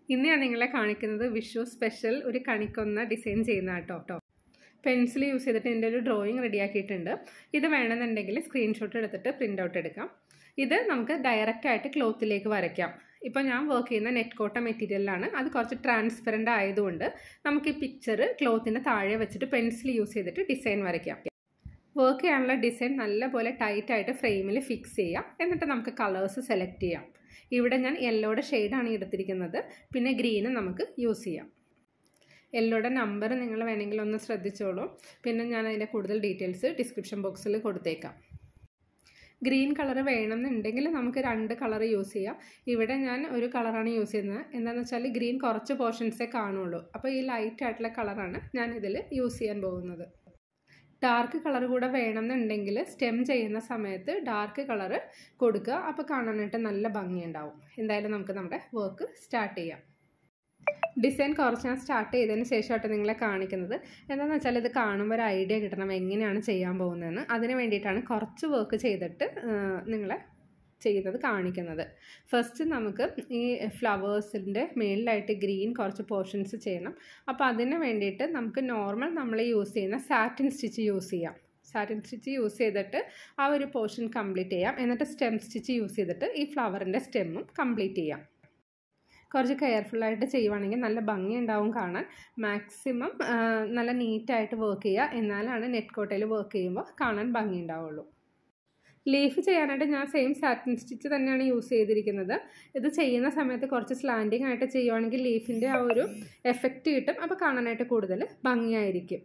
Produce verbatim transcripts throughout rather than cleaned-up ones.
ഇന്ന് ഞാൻ നിങ്ങളെ കാണിക്കുന്നത് വിഷു സ്പെഷ്യൽ ഒരു കണിക്കൊന്ന ഡിസൈൻ ചെയ്യുന്ന കേട്ടോ. പെൻസിൽ യൂസ് ചെയ്തിട്ട് ഇതിൻ്റെ ഒരു ഡ്രോയിങ് റെഡിയാക്കിയിട്ടുണ്ട്. ഇത് വേണമെന്നുണ്ടെങ്കിൽ സ്ക്രീൻഷോട്ട് എടുത്തിട്ട് പ്രിൻ്റ് ഔട്ട് എടുക്കാം. ഇത് നമുക്ക് ഡയറക്റ്റായിട്ട് ക്ലോത്തിലേക്ക് വരയ്ക്കാം. ഇപ്പോൾ ഞാൻ വർക്ക് ചെയ്യുന്ന നെറ്റ് കോട്ട മെറ്റീരിയലാണ്. അത് കുറച്ച് ട്രാൻസ്പെറൻ്റ് ആയതുകൊണ്ട് നമുക്ക് ഈ പിക്ചർ ക്ലോത്തിന് താഴെ വെച്ചിട്ട് പെൻസിൽ യൂസ് ചെയ്തിട്ട് ഡിസൈൻ വരയ്ക്കാം. വർക്ക് ചെയ്യാനുള്ള ഡിസൈൻ നല്ലപോലെ ടൈറ്റായിട്ട് ഫ്രെയിമിൽ ഫിക്സ് ചെയ്യാം. എന്നിട്ട് നമുക്ക് കളേഴ്സ് സെലക്ട് ചെയ്യാം. ഇവിടെ ഞാൻ യെല്ലോയുടെ ഷെയ്ഡാണ് എടുത്തിരിക്കുന്നത്. പിന്നെ ഗ്രീനും നമുക്ക് യൂസ് ചെയ്യാം. യെല്ലോയുടെ നമ്പർ നിങ്ങൾ വേണമെങ്കിൽ ഒന്ന് ശ്രദ്ധിച്ചോളൂ. പിന്നെ ഞാൻ അതിൻ്റെ കൂടുതൽ ഡീറ്റെയിൽസ് ഡിസ്ക്രിപ്ഷൻ ബോക്സിൽ കൊടുത്തേക്കാം. ഗ്രീൻ കളർ വേണമെന്നുണ്ടെങ്കിൽ നമുക്ക് രണ്ട് കളർ യൂസ് ചെയ്യാം. ഇവിടെ ഞാൻ ഒരു കളറാണ് യൂസ് ചെയ്യുന്നത്. എന്താണെന്ന് വെച്ചാൽ ഗ്രീൻ കുറച്ച് പോർഷൻസേ കാണുള്ളൂ. അപ്പോൾ ഈ ലൈറ്റ് ആയിട്ടുള്ള കളറാണ് ഞാൻ ഇതിൽ യൂസ് ചെയ്യാൻ പോകുന്നത്. ഡാർക്ക് കളർ കൂടെ വേണമെന്നുണ്ടെങ്കിൽ സ്റ്റെം ചെയ്യുന്ന സമയത്ത് ഡാർക്ക് കളർ കൊടുക്കുക. അപ്പോൾ കാണാനായിട്ട് നല്ല ഭംഗിയുണ്ടാവും. എന്തായാലും നമുക്ക് നമ്മുടെ വർക്ക് സ്റ്റാർട്ട് ചെയ്യാം. ഡിസൈൻ കുറച്ച് ഞാൻ സ്റ്റാർട്ട് ചെയ്തതിന് ശേഷമായിട്ട് നിങ്ങളെ കാണിക്കുന്നത്. എന്താണെന്ന് വെച്ചാൽ ഇത് കാണുമ്പോൾ ഒരു ഐഡിയ കിട്ടണം എങ്ങനെയാണ് ചെയ്യാൻ പോകുന്നതെന്ന്. അതിന് വേണ്ടിയിട്ടാണ് കുറച്ച് വർക്ക് ചെയ്തിട്ട് നിങ്ങളെ ചെയ്യുന്നത് കാണിക്കുന്നത്. ഫസ്റ്റ് നമുക്ക് ഈ ഫ്ലവേഴ്സിൻ്റെ മേളിലായിട്ട് ഗ്രീൻ കുറച്ച് പോർഷൻസ് ചെയ്യണം. അപ്പോൾ അതിന് വേണ്ടിയിട്ട് നമുക്ക് നോർമൽ നമ്മൾ യൂസ് ചെയ്യുന്ന സാറ്റിൻ സ്റ്റിച്ച് യൂസ് ചെയ്യാം. സാറ്റിൻ സ്റ്റിച്ച് യൂസ് ചെയ്തിട്ട് ആ ഒരു പോർഷൻ കംപ്ലീറ്റ് ചെയ്യാം. എന്നിട്ട് സ്റ്റെം സ്റ്റിച്ച് യൂസ് ചെയ്തിട്ട് ഈ ഫ്ലവറിൻ്റെ സ്റ്റെമ്മും കംപ്ലീറ്റ് ചെയ്യാം. കുറച്ച് കെയർഫുള്ളായിട്ട് ചെയ്യുവാണെങ്കിൽ നല്ല ഭംഗി ഉണ്ടാവും കാണാൻ. മാക്സിമം നല്ല നീറ്റായിട്ട് വർക്ക് ചെയ്യുക. എന്നാലാണ് നെറ്റ് കോട്ടയിൽ വർക്ക് ചെയ്യുമ്പോൾ കാണാൻ ഭംഗി ഉണ്ടാവുള്ളൂ. ലീഫ് ചെയ്യാനായിട്ട് ഞാൻ സെയിം സാറ്റിൻ സ്റ്റിച്ച് തന്നെയാണ് യൂസ് ചെയ്തിരിക്കുന്നത്. ഇത് ചെയ്യുന്ന സമയത്ത് കുറച്ച് സ്ലാൻഡിങ് ആയിട്ട് ചെയ്യുവാണെങ്കിൽ ലീഫിൻ്റെ ആ ഒരു എഫക്റ്റ് കിട്ടും. അപ്പോൾ കാണാനായിട്ട് കൂടുതൽ ഭംഗിയായിരിക്കും.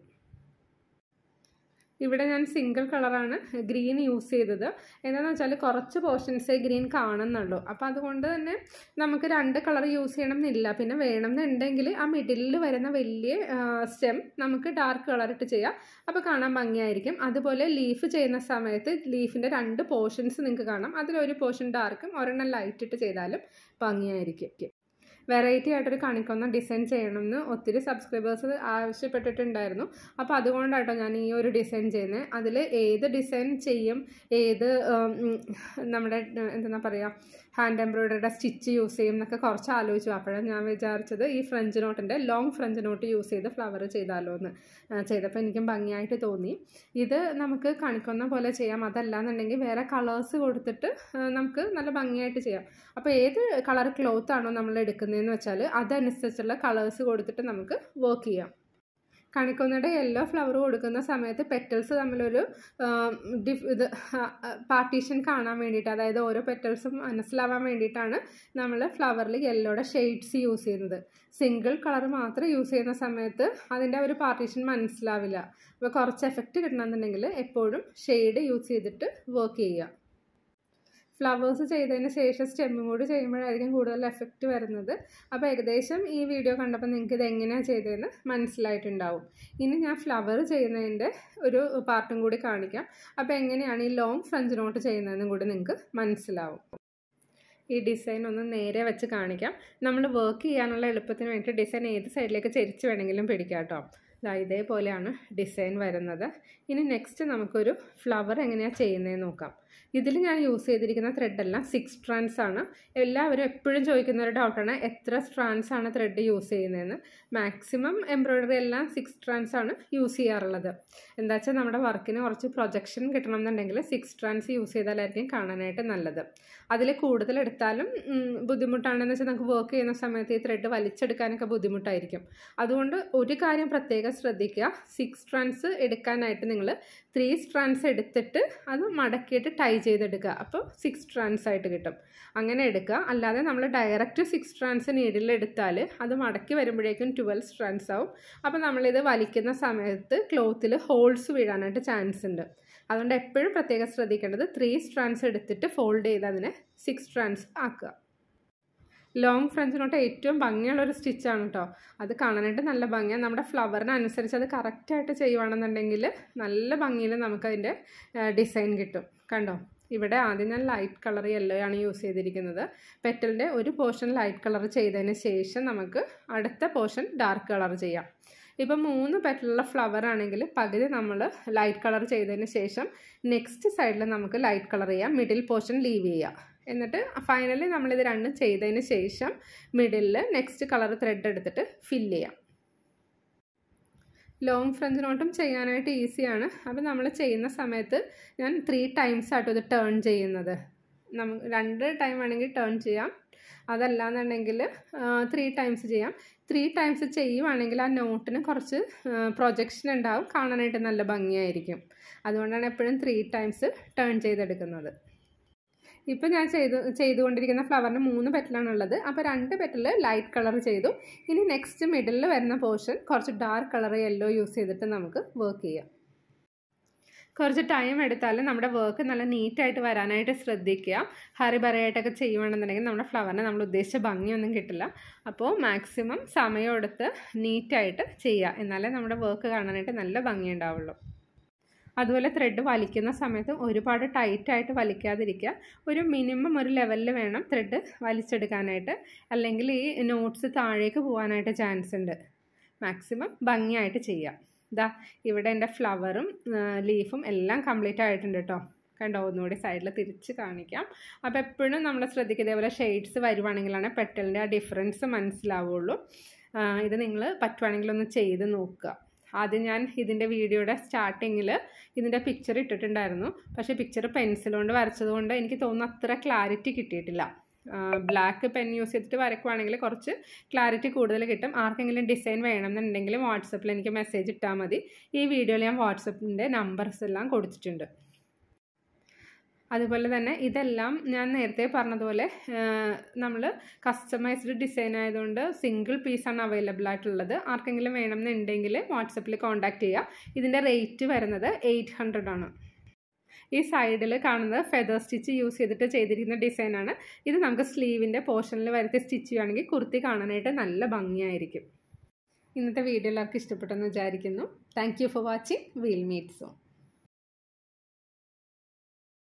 ഇവിടെ ഞാൻ സിംഗിൾ കളറാണ് ഗ്രീൻ യൂസ് ചെയ്തത്. എന്താണെന്ന് വെച്ചാൽ കുറച്ച് പോർഷൻസേ ഗ്രീൻ കാണുന്നുള്ളൂ. അപ്പോൾ അതുകൊണ്ട് തന്നെ നമുക്ക് രണ്ട് കളർ യൂസ് ചെയ്യണം എന്നില്ല. പിന്നെ വേണമെന്നുണ്ടെങ്കിൽ ആ മിഡിലിൽ വരുന്ന വലിയ സ്റ്റെം നമുക്ക് ഡാർക്ക് കളറിട്ട് ചെയ്യാം. അപ്പോൾ കാണാൻ ഭംഗിയായിരിക്കും. അതുപോലെ ലീഫ് ചെയ്യുന്ന സമയത്ത് ലീഫിൻ്റെ രണ്ട് പോർഷൻസ് നിങ്ങൾക്ക് കാണാം. അതിലൊരു പോർഷൻ ഡാർക്കും ഒരെണ്ണം ലൈറ്റ് ഇട്ട് ചെയ്താലും ഭംഗിയായിരിക്കും. വെറൈറ്റി ആയിട്ടൊരു കണിക്കൊന്ന ഡിസൈൻ ചെയ്യണമെന്ന് ഒത്തിരി സബ്സ്ക്രൈബേഴ്സ് ആവശ്യപ്പെട്ടിട്ടുണ്ടായിരുന്നു. അപ്പോൾ അതുകൊണ്ടാട്ടോ ഞാൻ ഈ ഒരു ഡിസൈൻ ചെയ്യുന്നത്. അതിൽ ഏത് ഡിസൈൻ ചെയ്യും, ഏത് നമ്മുടെ എന്താ പറയുക ഹാൻഡ് എംബ്രോയിഡറിയുടെ സ്റ്റിച്ച് യൂസ് ചെയ്യും എന്നൊക്കെ കുറച്ച് ആലോചിച്ചു. അപ്പോഴാണ് ഞാൻ വിചാരിച്ചത് ഈ ഫ്രഞ്ച് നോട്ടിൻ്റെ ലോങ് ഫ്രഞ്ച് നോട്ട് യൂസ് ചെയ്ത് ഫ്ലവർ ചെയ്താലോ എന്ന്. ചെയ്തപ്പോൾ എനിക്കും ഭംഗിയായിട്ട് തോന്നി. ഇത് നമുക്ക് കണിക്കൊന്ന പോലെ ചെയ്യാം. അതല്ലാന്നുണ്ടെങ്കിൽ വേറെ കളേഴ്സ് കൊടുത്തിട്ട് നമുക്ക് നല്ല ഭംഗിയായിട്ട് ചെയ്യാം. അപ്പോൾ ഏത് കളർ ക്ലോത്ത് ആണോ നമ്മൾ എടുക്കുന്നതെന്ന് വെച്ചാൽ അതനുസരിച്ചുള്ള കളേഴ്സ് കൊടുത്തിട്ട് നമുക്ക് വർക്ക് ചെയ്യാം. കണിക്കൊന്നയുടെ യെല്ലോ ഫ്ലവർ കൊടുക്കുന്ന സമയത്ത് പെറ്റൽസ് തമ്മിലൊരു ഡിഫ് ഇത് പാർട്ടീഷൻ കാണാൻ വേണ്ടിയിട്ട്, അതായത് ഓരോ പെറ്റൽസും മനസ്സിലാവാൻ വേണ്ടിയിട്ടാണ് നമ്മൾ ഫ്ലവറിൽ യെല്ലോയുടെ ഷെയ്ഡ്സ് യൂസ് ചെയ്യുന്നത്. സിംഗിൾ കളർ മാത്രം യൂസ് ചെയ്യുന്ന സമയത്ത് അതിൻ്റെ ഒരു പാർട്ടീഷൻ മനസ്സിലാവില്ല. അപ്പോൾ കുറച്ച് എഫക്റ്റ് കിട്ടണമെന്നുണ്ടെങ്കിൽ എപ്പോഴും ഷെയ്ഡ് യൂസ് ചെയ്തിട്ട് വർക്ക് ചെയ്യുക. ഫ്ലവേഴ്സ് ചെയ്തതിന് ശേഷം സ്റ്റെമ്മും കൂടി ചെയ്യുമ്പോഴായിരിക്കും കൂടുതൽ എഫക്റ്റ് വരുന്നത്. അപ്പോൾ ഏകദേശം ഈ വീഡിയോ കണ്ടപ്പോൾ നിങ്ങൾക്ക് ഇത് എങ്ങനെയാണ് ചെയ്തതെന്ന് മനസ്സിലായിട്ടുണ്ടാവും. ഇനി ഞാൻ ഫ്ലവർ ചെയ്യുന്നതിൻ്റെ ഒരു പാർട്ടും കൂടി കാണിക്കാം. അപ്പോൾ എങ്ങനെയാണ് ഈ ലോങ് ഫ്രഞ്ച് നോട്ട് ചെയ്യുന്നതെന്നും കൂടി നിങ്ങൾക്ക് മനസ്സിലാവും. ഈ ഡിസൈൻ ഒന്ന് നേരെ വെച്ച് കാണിക്കാം. നമ്മൾ വർക്ക് ചെയ്യാനുള്ള എളുപ്പത്തിന് വേണ്ടി ഡിസൈൻ ഏത് സൈഡിലേക്ക് ചെരിച്ച് വേണമെങ്കിലും പിടിക്കാം കേട്ടോ. ഇതേപോലെയാണ് ഡിസൈൻ വരുന്നത്. ഇനി നെക്സ്റ്റ് നമുക്കൊരു ഫ്ലവർ എങ്ങനെയാണ് ചെയ്യുന്നതെന്ന് നോക്കാം. ഇതിൽ ഞാൻ യൂസ് ചെയ്തിരിക്കുന്ന ത്രെഡെല്ലാം സിക്സ് സ്ട്രാൻഡ്സ് ആണ്. എല്ലാവരും എപ്പോഴും ചോദിക്കുന്ന ഒരു ഡൗട്ടാണ് എത്ര സ്ട്രാൻഡ്സ് ആണ് ത്രെഡ് യൂസ് ചെയ്യുന്നതെന്ന്. മാക്സിമം എംബ്രോയിഡറി എല്ലാം സിക്സ് സ്ട്രാൻഡ്സ് ആണ് യൂസ് ചെയ്യാറുള്ളത്. എന്താ വെച്ചാൽ നമ്മുടെ വർക്കിന് കുറച്ച് പ്രൊജക്ഷൻ കിട്ടണം എന്നുണ്ടെങ്കിൽ സിക്സ് സ്ട്രാൻഡ്സ് യൂസ് ചെയ്താലായിരിക്കും കാണാനായിട്ട് നല്ലത്. അതിൽ കൂടുതൽ എടുത്താലും ബുദ്ധിമുട്ടാണെന്ന് വെച്ചാൽ നമുക്ക് വർക്ക് ചെയ്യുന്ന സമയത്ത് ഈ ത്രെഡ് വലിച്ചെടുക്കാനൊക്കെ ബുദ്ധിമുട്ടായിരിക്കും. അതുകൊണ്ട് ഒരു കാര്യം പ്രത്യേകം ശ്രദ്ധിക്കുക. സിക്സ് സ്ട്രാൻഡ്സ് എടുക്കാനായിട്ട് നിങ്ങൾ ത്രീ സ്ട്രാൻഡ്സ് എടുത്തിട്ട് അത് മടക്കിയിട്ട് ടൈ ചെയ്തെടുക്കുക. അപ്പോൾ സിക്സ് സ്ട്രാൻഡ്സ് ആയിട്ട് കിട്ടും. അങ്ങനെ എടുക്കുക. അല്ലാതെ നമ്മൾ ഡയറക്റ്റ് സിക്സ് സ്ട്രാൻഡ്സ് നീഡിൽ എടുത്താൽ അത് മടക്കി വരുമ്പോഴേക്കും ട്വൽവ് സ്ട്രാൻഡ്സ് ആവും. അപ്പോൾ നമ്മളിത് വലിക്കുന്ന സമയത്ത് ക്ലോത്തിൽ ഹോൾസ് വീഴാനായിട്ട് ചാൻസ് ഉണ്ട്. അതുകൊണ്ട് എപ്പോഴും പ്രത്യേകം ശ്രദ്ധിക്കേണ്ടത് ത്രീ സ്ട്രാൻഡ്സ് എടുത്തിട്ട് ഫോൾഡ് ചെയ്ത് അതിനെ സിക്സ് സ്ട്രാൻഡ്സ് ആക്കുക. ലോങ് ഫ്രഞ്ച് നോട്ട് ഏറ്റവും ഭംഗിയുള്ളൊരു സ്റ്റിച്ചാണ് കേട്ടോ. അത് കാണാനായിട്ട് നല്ല ഭംഗിയാണ്. നമ്മുടെ ഫ്ലവറിനനുസരിച്ച് അത് കറക്റ്റായിട്ട് ചെയ്യുവാണെന്നുണ്ടെങ്കിൽ നല്ല ഭംഗിയിൽ നമുക്കതിൻ്റെ ഡിസൈൻ കിട്ടും. കണ്ടോ, ഇവിടെ ആദ്യം ഞാൻ ലൈറ്റ് കളർ യെല്ലോ ആണ് യൂസ് ചെയ്തിരിക്കുന്നത്. പെറ്റലിൻ്റെ ഒരു പോർഷൻ ലൈറ്റ് കളർ ചെയ്തതിന് ശേഷം നമുക്ക് അടുത്ത പോർഷൻ ഡാർക്ക് കളർ ചെയ്യാം. ഇപ്പം മൂന്ന് പെറ്റലുള്ള ഫ്ലവർ ആണെങ്കിൽ പകുതി നമ്മൾ ലൈറ്റ് കളർ ചെയ്തതിന് ശേഷം നെക്സ്റ്റ് സൈഡിൽ നമുക്ക് ലൈറ്റ് കളർ ചെയ്യാം. മിഡിൽ പോർഷൻ ലീവ് ചെയ്യാം. എന്നിട്ട് ഫൈനലി നമ്മളിത് രണ്ടും ചെയ്തതിന് ശേഷം മിഡിലിൽ നെക്സ്റ്റ് കളർ ത്രെഡ് എടുത്തിട്ട് ഫില്ല് ചെയ്യാം. ലോങ് ഫ്രഞ്ച് നോട്ടും ചെയ്യാനായിട്ട് ഈസിയാണ്. അപ്പോൾ നമ്മൾ ചെയ്യുന്ന സമയത്ത് ഞാൻ ത്രീ ടൈംസ് ആട്ടോ ഇത് ടേൺ ചെയ്യുന്നത്. നമുക്ക് രണ്ട് ടൈം വേണമെങ്കിൽ ടേൺ ചെയ്യാം, അതല്ലാന്നുണ്ടെങ്കിൽ ത്രീ ടൈംസ് ചെയ്യാം. ത്രീ ടൈംസ് ചെയ്യുവാണെങ്കിൽ ആ നോട്ടിന് കുറച്ച് പ്രൊജക്ഷൻ ഉണ്ടാവും, കാണാനായിട്ട് നല്ല ഭംഗിയായിരിക്കും. അതുകൊണ്ടാണ് എപ്പോഴും ത്രീ ടൈംസ് ടേൺ ചെയ്തെടുക്കുന്നത്. ഇപ്പോൾ ഞാൻ ചെയ്ത് ചെയ്തുകൊണ്ടിരിക്കുന്ന ഫ്ലവറിന് മൂന്ന് പെറ്റലാണുള്ളത്. അപ്പോൾ രണ്ട് പെറ്റൽ ലൈറ്റ് കളർ ചെയ്തു. ഇനി നെക്സ്റ്റ് മിഡിലിൽ വരുന്ന പോർഷൻ കുറച്ച് ഡാർക്ക് കളർ യെല്ലോ യൂസ് ചെയ്തിട്ട് നമുക്ക് വർക്ക് ചെയ്യാം. കുറച്ച് ടൈം എടുത്താലും നമ്മുടെ വർക്ക് നല്ല നീറ്റായിട്ട് വരാനായിട്ട് ശ്രദ്ധിക്കുക. ഹറി ബറിയായിട്ടൊക്കെ ചെയ്യുകയാണെന്നുണ്ടെങ്കിൽ നമ്മുടെ ഫ്ലവറിന് നമ്മൾ ഉദ്ദേശിച്ച ഭംഗിയൊന്നും കിട്ടില്ല. അപ്പോൾ മാക്സിമം സമയമെടുത്ത് നീറ്റായിട്ട് ചെയ്യുക, എന്നാലേ നമ്മുടെ വർക്ക് കാണാനായിട്ട് നല്ല ഭംഗി ഉണ്ടാവുള്ളൂ. അതുപോലെ ത്രെഡ് വലിക്കുന്ന സമയത്ത് ഒരുപാട് ടൈറ്റായിട്ട് വലിക്കാതിരിക്കുക. ഒരു മിനിമം ഒരു ലെവലിൽ വേണം ത്രെഡ് വലിച്ചെടുക്കാനായിട്ട്, അല്ലെങ്കിൽ ഈ നോട്ട്സ് താഴേക്ക് പോകാനായിട്ട് ചാൻസ് ഉണ്ട്. മാക്സിമം ഭംഗിയായിട്ട് ചെയ്യുക. ഇതാ ഇവിടെ എൻ്റെ ഫ്ലവറും ലീഫും എല്ലാം കംപ്ലീറ്റ് ആയിട്ടുണ്ട് കേട്ടോ. കണ്ടോ, ഒന്നുകൂടി സൈഡിൽ തിരിച്ച് കാണിക്കാം. അപ്പോൾ എപ്പോഴും നമ്മൾ ശ്രദ്ധിക്കുക, ഇതേപോലെ ഷെയ്ഡ്സ് വരുവാണെങ്കിലാണ് പെറ്റലിൻ്റെ ആ ഡിഫറൻസ് മനസ്സിലാവുള്ളൂ. ഇത് നിങ്ങൾ പറ്റുവാണെങ്കിൽ ഒന്ന് ചെയ്ത് നോക്കുക. ആദ്യം ഞാൻ ഇതിൻ്റെ വീഡിയോയുടെ സ്റ്റാർട്ടിങ്ങിൽ ഇതിൻ്റെ പിക്ചർ ഇട്ടിട്ടുണ്ടായിരുന്നു. പക്ഷേ പിക്ചർ പെൻസിൽ കൊണ്ട് വരച്ചതുകൊണ്ട് എനിക്ക് തോന്നുന്നു അത്ര ക്ലാരിറ്റി കിട്ടിയിട്ടില്ല. ബ്ലാക്ക് പെൻ യൂസ് ചെയ്തിട്ട് വരയ്ക്കുവാണെങ്കിൽ കുറച്ച് ക്ലാരിറ്റി കൂടുതൽ കിട്ടും. ആർക്കെങ്കിലും ഡിസൈൻ വേണമെന്നുണ്ടെങ്കിൽ വാട്സപ്പിൽ എനിക്ക് മെസ്സേജ് ഇട്ടാൽ മതി. ഈ വീഡിയോയിൽ ഞാൻ വാട്സപ്പിൻ്റെ നമ്പേഴ്സ് എല്ലാം കൊടുത്തിട്ടുണ്ട്. അതുപോലെ തന്നെ ഇതെല്ലാം ഞാൻ നേരത്തെ പറഞ്ഞതുപോലെ നമ്മൾ കസ്റ്റമൈസ്ഡ് ഡിസൈൻ ആയതുകൊണ്ട് സിംഗിൾ പീസാണ് അവൈലബിൾ ആയിട്ടുള്ളത്. ആർക്കെങ്കിലും വേണമെന്നുണ്ടെങ്കിൽ വാട്സപ്പിൽ കോൺടാക്റ്റ് ചെയ്യുക. ഇതിൻ്റെ റേറ്റ് വരുന്നത് എയ്റ്റ് ഹൺഡ്രഡ് ആണ്. ഈ സൈഡിൽ കാണുന്നത് ഫെദർ സ്റ്റിച്ച് യൂസ് ചെയ്തിട്ട് ചെയ്തിരിക്കുന്ന ഡിസൈനാണ്. ഇത് നമുക്ക് സ്ലീവിൻ്റെ പോർഷനിൽ വരുത്തി സ്റ്റിച്ച് ചെയ്യുകയാണെങ്കിൽ കുർത്തി കാണാനായിട്ട് നല്ല ഭംഗിയായിരിക്കും. ഇന്നത്തെ വീഡിയോ എല്ലാവർക്കും ഇഷ്ടപ്പെട്ടെന്ന് വിചാരിക്കുന്നു. Thank you for watching. Will meet soon.